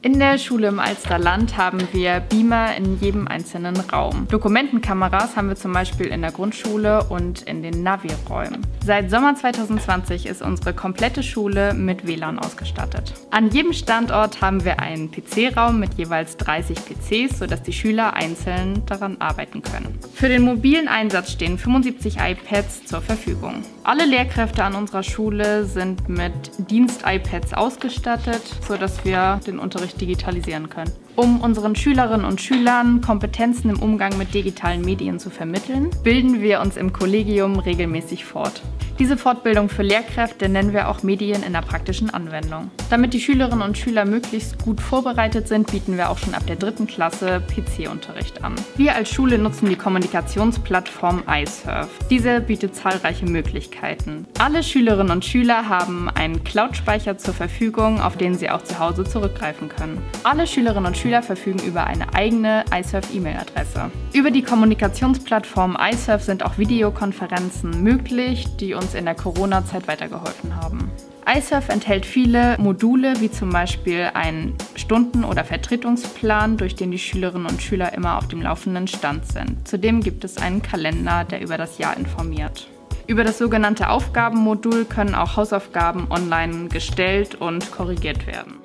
In der Schule im Alsterland haben wir Beamer in jedem einzelnen Raum. Dokumentenkameras haben wir zum Beispiel in der Grundschule und in den Navi-Räumen. Seit Sommer 2020 ist unsere komplette Schule mit WLAN ausgestattet. An jedem Standort haben wir einen PC-Raum mit jeweils 30 PCs, sodass die Schüler einzeln daran arbeiten können. Für den mobilen Einsatz stehen 75 iPads zur Verfügung. Alle Lehrkräfte an unserer Schule sind mit Dienst-iPads ausgestattet, sodass wir den Unterricht digitalisieren können. Um unseren Schülerinnen und Schülern Kompetenzen im Umgang mit digitalen Medien zu vermitteln, bilden wir uns im Kollegium regelmäßig fort. Diese Fortbildung für Lehrkräfte nennen wir auch Medien in der praktischen Anwendung. Damit die Schülerinnen und Schüler möglichst gut vorbereitet sind, bieten wir auch schon ab der 3. Klasse PC-Unterricht an. Wir als Schule nutzen die Kommunikationsplattform iSurf. Diese bietet zahlreiche Möglichkeiten. Alle Schülerinnen und Schüler haben einen Cloud-Speicher zur Verfügung, auf den sie auch zu Hause zurückgreifen können. Alle Schülerinnen und Schüler verfügen über eine eigene iSurf-E-Mail-Adresse. Über die Kommunikationsplattform iSurf sind auch Videokonferenzen möglich, die uns in der Corona-Zeit weitergeholfen haben. iSurf enthält viele Module, wie zum Beispiel einen Stunden- oder Vertretungsplan, durch den die Schülerinnen und Schüler immer auf dem laufenden Stand sind. Zudem gibt es einen Kalender, der über das Jahr informiert. Über das sogenannte Aufgabenmodul können auch Hausaufgaben online gestellt und korrigiert werden.